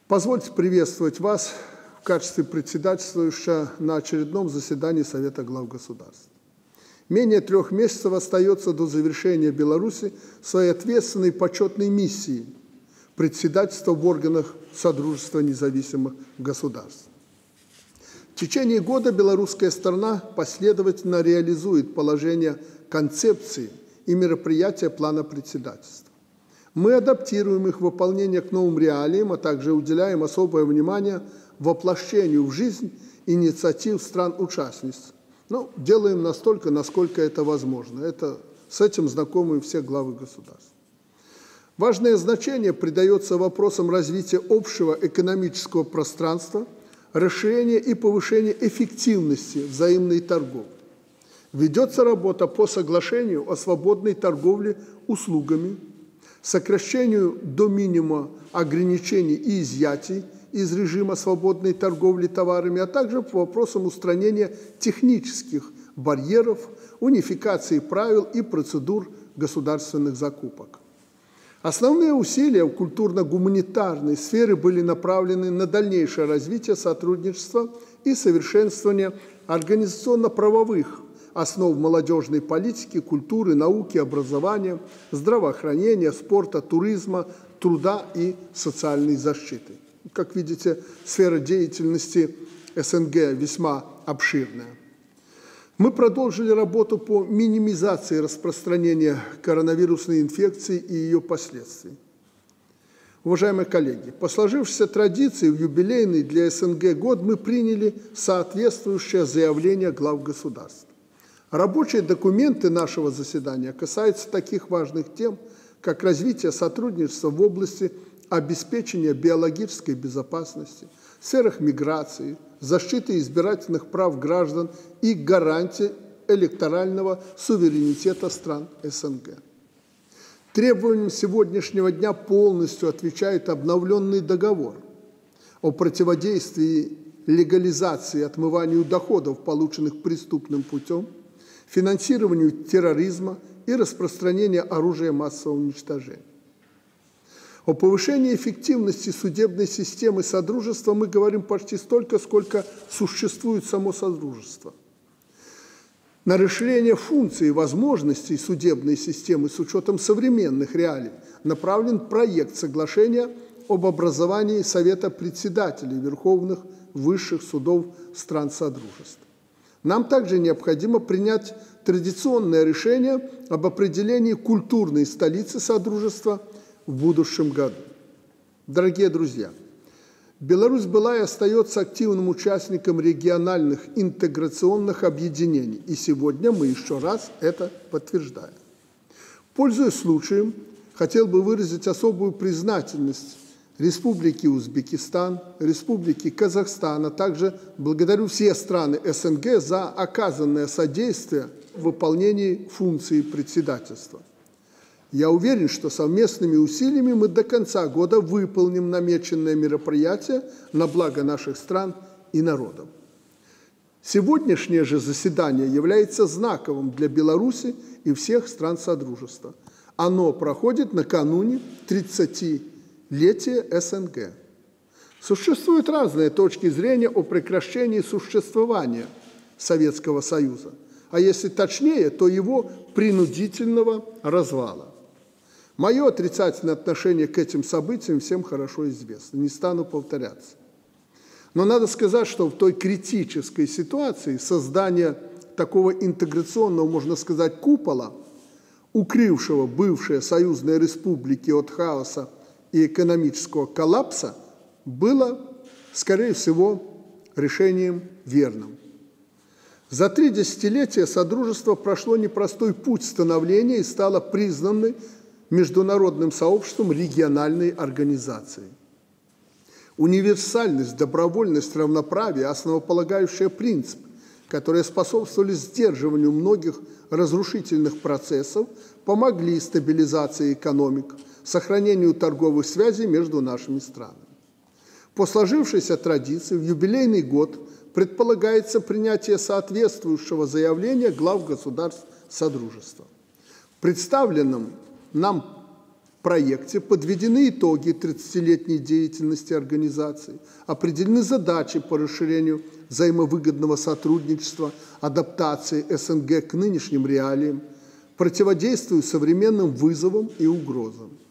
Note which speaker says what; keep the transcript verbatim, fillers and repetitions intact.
Speaker 1: Позвольте приветствовать вас в качестве председательствующего на очередном заседании Совета глав государств. Менее трех месяцев остается до завершения Беларуси своей ответственной почетной миссии председательства в органах Содружества независимых государств. В течение года белорусская сторона последовательно реализует положение концепции и мероприятия плана председательства. Мы адаптируем их выполнение к новым реалиям, а также уделяем особое внимание воплощению в жизнь инициатив стран-участниц. Ну, делаем настолько, насколько это возможно. Это, с этим знакомы все главы государств. Важное значение придается вопросам развития общего экономического пространства, расширения и повышения эффективности взаимной торговли. Ведется работа по соглашению о свободной торговле услугами, сокращению до минимума ограничений и изъятий из режима свободной торговли товарами, а также по вопросам устранения технических барьеров, унификации правил и процедур государственных закупок. Основные усилия в культурно-гуманитарной сфере были направлены на дальнейшее развитие сотрудничества и совершенствование организационно-правовых основ молодежной политики, культуры, науки, образования, здравоохранения, спорта, туризма, труда и социальной защиты. Как видите, сфера деятельности СНГ весьма обширная. Мы продолжили работу по минимизации распространения коронавирусной инфекции и ее последствий. Уважаемые коллеги, по сложившейся традиции в юбилейный для СНГ год мы приняли соответствующее заявление глав государств. Рабочие документы нашего заседания касаются таких важных тем, как развитие сотрудничества в области обеспечения биологической безопасности, в сферах миграции, защиты избирательных прав граждан и гарантии электорального суверенитета стран СНГ. Требованиям сегодняшнего дня полностью отвечает обновленный договор о противодействии легализации и отмыванию доходов, полученных преступным путем, финансированию терроризма и распространению оружия массового уничтожения. О повышении эффективности судебной системы Содружества мы говорим почти столько, сколько существует само Содружество. На расширение функций и возможностей судебной системы с учетом современных реалий направлен проект соглашения об образовании Совета председателей Верховных высших судов стран Содружества. Нам также необходимо принять традиционное решение об определении культурной столицы Содружества в будущем году. Дорогие друзья, Беларусь была и остается активным участником региональных интеграционных объединений, и сегодня мы еще раз это подтверждаем. Пользуясь случаем, хотел бы выразить особую признательность Республике Узбекистан, Республике Казахстан, а также благодарю все страны СНГ за оказанное содействие в выполнении функции председательства. Я уверен, что совместными усилиями мы до конца года выполним намеченное мероприятие на благо наших стран и народов. Сегодняшнее же заседание является знаковым для Беларуси и всех стран Содружества. Оно проходит накануне тридцатилетия СНГ. Существуют разные точки зрения о прекращении существования Советского Союза, а если точнее, то его принудительного развала. Мое отрицательное отношение к этим событиям всем хорошо известно, не стану повторяться. Но надо сказать, что в той критической ситуации создания такого интеграционного, можно сказать, купола, укрывшего бывшие союзные республики от хаоса и экономического коллапса, было, скорее всего, решением верным. За три десятилетия Содружество прошло непростой путь становления и стало признанной международным сообществом региональной организацией. Универсальность, добровольность, равноправие – основополагающие принципы, которые способствовали сдерживанию многих разрушительных процессов, помогли стабилизации экономик, сохранению торговых связей между нашими странами. По сложившейся традиции в юбилейный год предполагается принятие соответствующего заявления глав государств Содружества. В представленном нам проекте подведены итоги тридцатилетней деятельности организации, определены задачи по расширению взаимовыгодного сотрудничества, адаптации СНГ к нынешним реалиям, противодействию современным вызовам и угрозам.